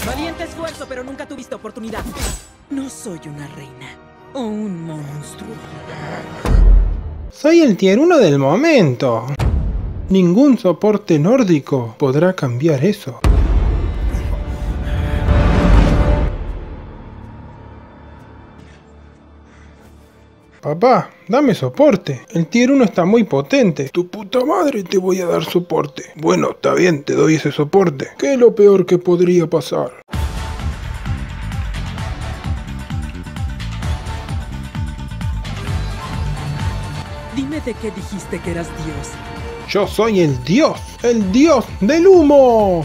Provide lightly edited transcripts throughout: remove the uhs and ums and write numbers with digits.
Valiente esfuerzo, pero nunca tuviste oportunidad. No soy una reina o un monstruo. Soy el tier 1 del momento. Ningún soporte nórdico podrá cambiar eso. Papá, dame soporte. El tier 1 está muy potente. Tu puta madre te voy a dar soporte. Bueno, está bien, te doy ese soporte. ¿Qué es lo peor que podría pasar? Dime de qué dijiste que eras Dios. Yo soy el dios del humo.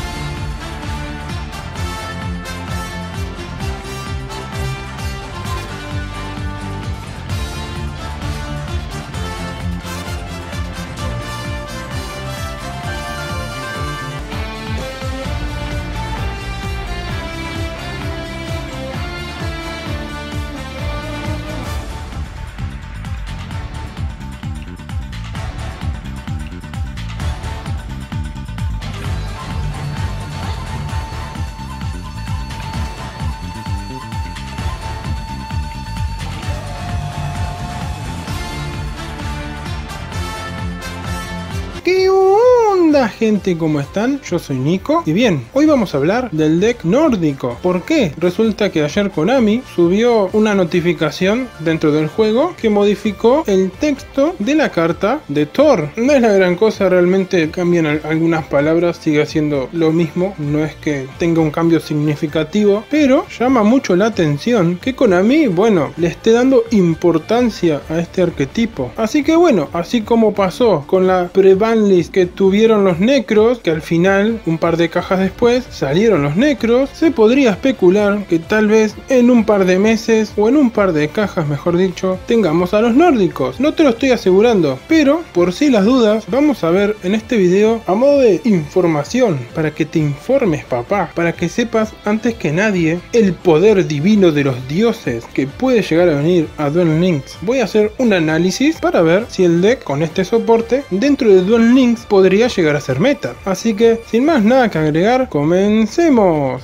¿Qué onda, gente? ¿Cómo están? Yo soy Nico y bien, hoy vamos a hablar del deck nórdico. ¿Por qué? Resulta que ayer Konami subió una notificación dentro del juego que modificó el texto de la carta de Thor. No es la gran cosa, realmente cambian algunas palabras, sigue siendo lo mismo, no es que tenga un cambio significativo, pero llama mucho la atención que Konami, bueno, le esté dando importancia a este arquetipo. Así que bueno, así como pasó con la pre-banlist que tuvieron los necros, que al final, un par de cajas después, salieron los necros, se podría especular que tal vez en un par de meses, o en un par de cajas mejor dicho, tengamos a los nórdicos. No te lo estoy asegurando, pero por si las dudas, vamos a ver en este video a modo de información, para que te informes, papá, para que sepas antes que nadie el poder divino de los dioses que puede llegar a venir a Duel Links. Voy a hacer un análisis para ver si el deck con este soporte dentro de Duel Links podría llegar a ser meta. Así que sin más nada que agregar, comencemos.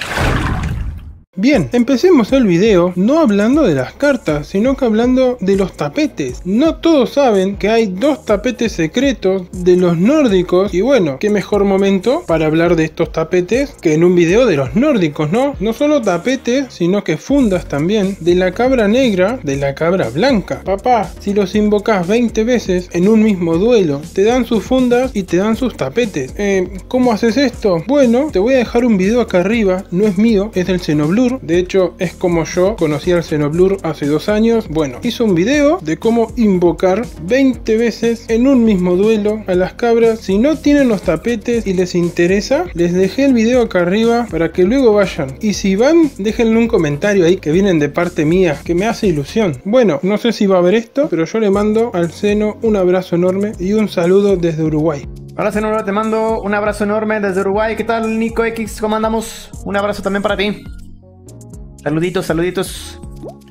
Bien, empecemos el video no hablando de las cartas, sino que hablando de los tapetes. No todos saben que hay dos tapetes secretos de los nórdicos y bueno, qué mejor momento para hablar de estos tapetes que en un video de los nórdicos, ¿no? No solo tapetes, sino que fundas también de la cabra negra, de la cabra blanca. Papá, si los invocas 20 veces en un mismo duelo, te dan sus fundas y te dan sus tapetes. ¿Cómo haces esto? Bueno, te voy a dejar un video acá arriba, no es mío, es del Xenoblur. De hecho, es como yo conocí al Xenoblur hace 2 años. Bueno, hizo un video de cómo invocar 20 veces en un mismo duelo a las cabras. Si no tienen los tapetes y les interesa, les dejé el video acá arriba para que luego vayan. Y si van, déjenle un comentario ahí que vienen de parte mía, que me hace ilusión. Bueno, no sé si va a ver esto, pero yo le mando al Xeno un abrazo enorme y un saludo desde Uruguay. Hola Xeno, te mando un abrazo enorme desde Uruguay. ¿Qué tal, Nico X? ¿Cómo andamos? Un abrazo también para ti. Saluditos, saluditos.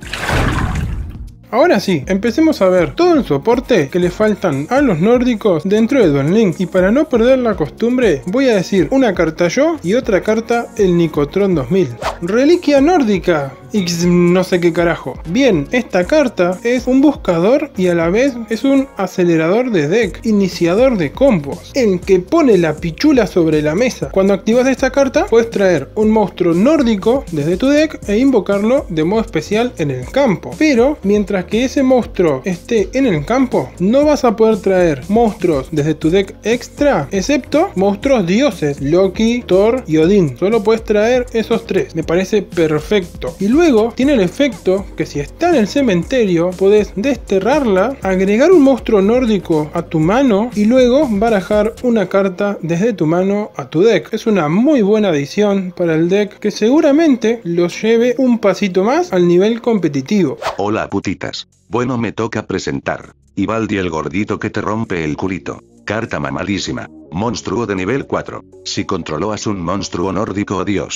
Ahora sí, empecemos a ver todo el soporte que le faltan a los nórdicos dentro de Duel Links. Y para no perder la costumbre, voy a decir una carta yo y otra carta el Nicotron 2000. Reliquia nórdica. X no sé qué carajo. Bien, esta carta es un buscador y a la vez es un acelerador de deck, iniciador de combos, el que pone la pichula sobre la mesa. Cuando activas esta carta, puedes traer un monstruo nórdico desde tu deck e invocarlo de modo especial en el campo. Pero mientras que ese monstruo esté en el campo, no vas a poder traer monstruos desde tu deck extra, excepto monstruos dioses, Loki, Thor y Odín. Solo puedes traer esos 3. Me parece perfecto. Y luego tiene el efecto que si está en el cementerio podés desterrarla, agregar un monstruo nórdico a tu mano y luego barajar una carta desde tu mano a tu deck. Es una muy buena adición para el deck que seguramente los lleve un pasito más al nivel competitivo. Hola putitas. Bueno, me toca presentar. Ivaldi el gordito que te rompe el culito. Carta mamadísima. Monstruo de nivel 4. Si controlas un monstruo nórdico o dios,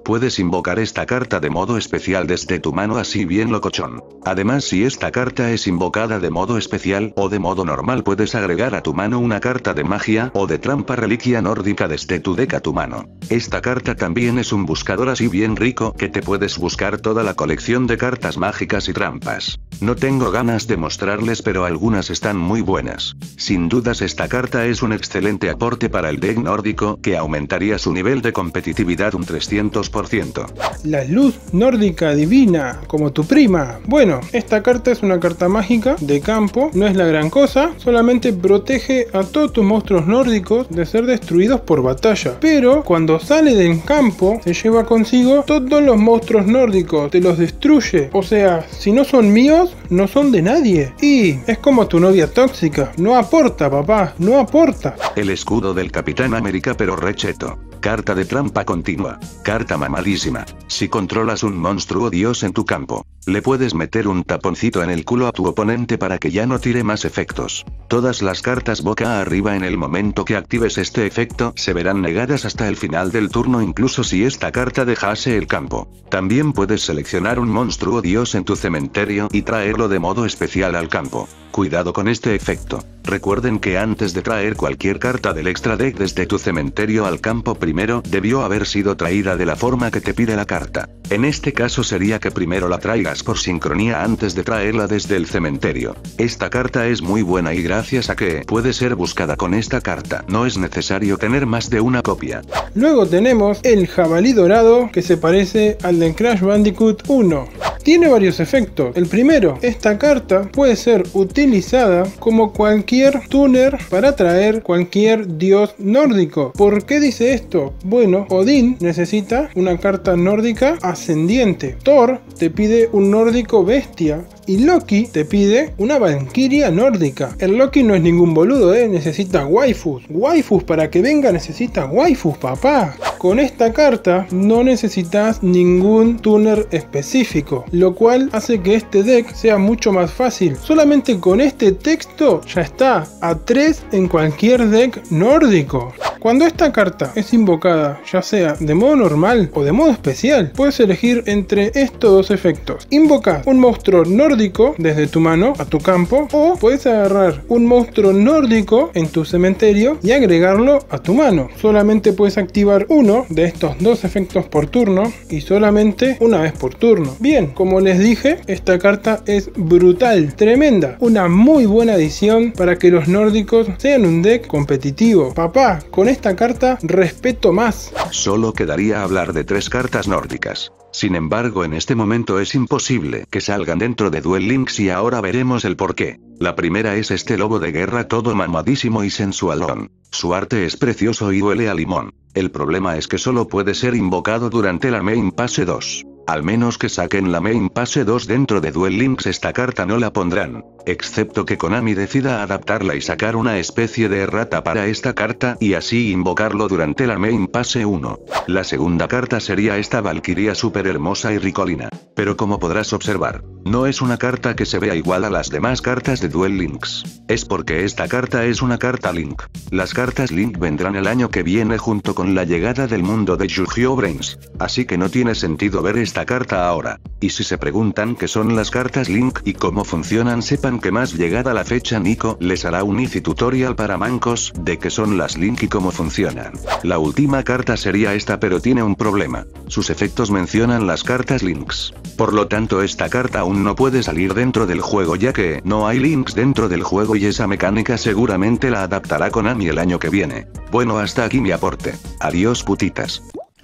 puedes invocar esta carta de modo especial desde tu mano así bien locochón. Además, si esta carta es invocada de modo especial o de modo normal, puedes agregar a tu mano una carta de magia o de trampa reliquia nórdica desde tu deck a tu mano. Esta carta también es un buscador así bien rico que te puedes buscar toda la colección de cartas mágicas y trampas. No tengo ganas de mostrarles, pero algunas están muy buenas. Sin dudas esta carta es un excelente aporte para el deck nórdico que aumentaría su nivel de competitividad un 300%. La luz nórdica divina, como tu prima. Bueno, esta carta es una carta mágica de campo, no es la gran cosa, solamente protege a todos tus monstruos nórdicos de ser destruidos por batalla. Pero cuando sale del campo, se lleva consigo todos los monstruos nórdicos, te los destruye. O sea, si no son míos, no son de nadie. Y es como tu novia tóxica, no aporta, papá, no aporta. El escudo del Capitán América pero recheto. Carta de trampa continua. Carta mamadísima. Si controlas un monstruo dios en tu campo, le puedes meter un taponcito en el culo a tu oponente para que ya no tire más efectos. Todas las cartas boca arriba en el momento que actives este efecto se verán negadas hasta el final del turno, incluso si esta carta dejase el campo. También puedes seleccionar un monstruo dios en tu cementerio y traerlo de modo especial al campo. Cuidado con este efecto. Recuerden que antes de traer cualquier carta del extra deck desde tu cementerio al campo, primero debió haber sido traída de la forma que te pide la carta. En este caso sería que primero la traigas por sincronía antes de traerla desde el cementerio. Esta carta es muy buena y gracias a que puede ser buscada con esta carta, no es necesario tener más de una copia. Luego tenemos el jabalí dorado, que se parece al de Crash Bandicoot 1. Tiene varios efectos. El primero, esta carta puede ser utilizada como cualquier tuner para traer cualquier dios nórdico. ¿Por qué dice esto? Bueno, Odín necesita una carta nórdica ascendiente. Thor te pide un nórdico bestia. Y Loki te pide una valquiria nórdica. El Loki no es ningún boludo, necesita waifus. Waifus, para que venga necesita waifus, papá. Con esta carta no necesitas ningún tuner específico, lo cual hace que este deck sea mucho más fácil. Solamente con este texto ya está a 3 en cualquier deck nórdico. Cuando esta carta es invocada, ya sea de modo normal o de modo especial, puedes elegir entre estos dos efectos. Invocar un monstruo nórdico desde tu mano a tu campo, o puedes agarrar un monstruo nórdico en tu cementerio y agregarlo a tu mano. Solamente puedes activar uno de estos dos efectos por turno y solamente una vez por turno. Bien, como les dije, esta carta es brutal, tremenda, una muy buena adición para que los nórdicos sean un deck competitivo. Papá, con esta carta respeto más. Solo quedaría hablar de 3 cartas nórdicas. Sin embargo, en este momento es imposible que salgan dentro de Duel Links y ahora veremos el porqué. La primera es este lobo de guerra todo mamadísimo y sensualón. Su arte es precioso y huele a limón. El problema es que solo puede ser invocado durante la Main Phase 2. Al menos que saquen la Main Phase 2 dentro de Duel Links, esta carta no la pondrán. Excepto que Konami decida adaptarla y sacar una especie de errata para esta carta y así invocarlo durante la Main Phase 1. La segunda carta sería esta valquiria super hermosa y ricolina. Pero como podrás observar, no es una carta que se vea igual a las demás cartas de Duel Links. Es porque esta carta es una carta Link. Las cartas Link vendrán el año que viene junto con la llegada del mundo de Yu-Gi-Oh! Brains. Así que no tiene sentido ver esta carta ahora. Y si se preguntan qué son las cartas Link y cómo funcionan, sepan que más llegada la fecha Nico les hará un easy tutorial para mancos de qué son las Link y cómo funcionan. La última carta sería esta, pero tiene un problema. Sus efectos mencionan las cartas Links. Por lo tanto, esta carta aún no puede salir dentro del juego, ya que no hay Links dentro del juego y esa mecánica seguramente la adaptará Konami el año que viene. Bueno, hasta aquí mi aporte. Adiós, putitas.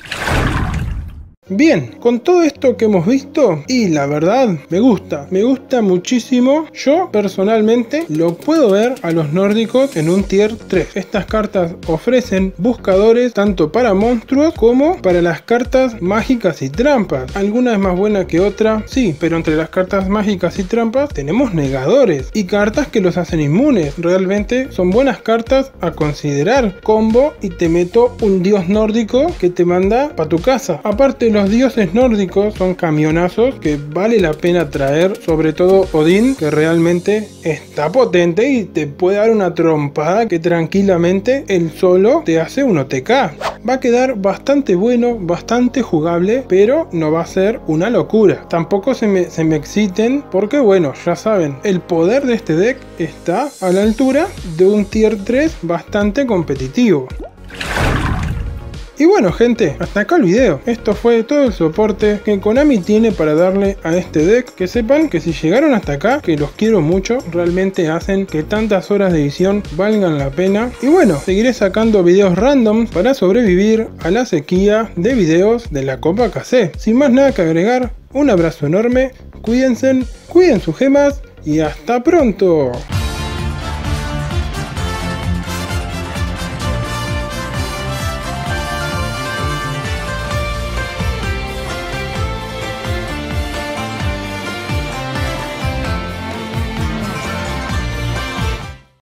Bien, con todo esto que hemos visto, y la verdad, me gusta muchísimo. Yo personalmente lo puedo ver a los nórdicos en un tier 3. Estas cartas ofrecen buscadores tanto para monstruos como para las cartas mágicas y trampas. Alguna es más buena que otra, sí, pero entre las cartas mágicas y trampas tenemos negadores y cartas que los hacen inmunes. Realmente son buenas cartas a considerar. Combo y te meto un dios nórdico que te manda para tu casa. Aparte, los dioses nórdicos son camionazos que vale la pena traer, sobre todo Odín, que realmente está potente y te puede dar una trompada que tranquilamente él solo te hace un OTK. Va a quedar bastante bueno, bastante jugable, pero no va a ser una locura. Tampoco se me exciten porque bueno, ya saben, el poder de este deck está a la altura de un tier 3 bastante competitivo. Y bueno gente, hasta acá el video. Esto fue todo el soporte que Konami tiene para darle a este deck. Que sepan que si llegaron hasta acá, que los quiero mucho, realmente hacen que tantas horas de edición valgan la pena. Y bueno, seguiré sacando videos random para sobrevivir a la sequía de videos de la Copa KC. Sin más nada que agregar, un abrazo enorme, cuídense, cuiden sus gemas y hasta pronto.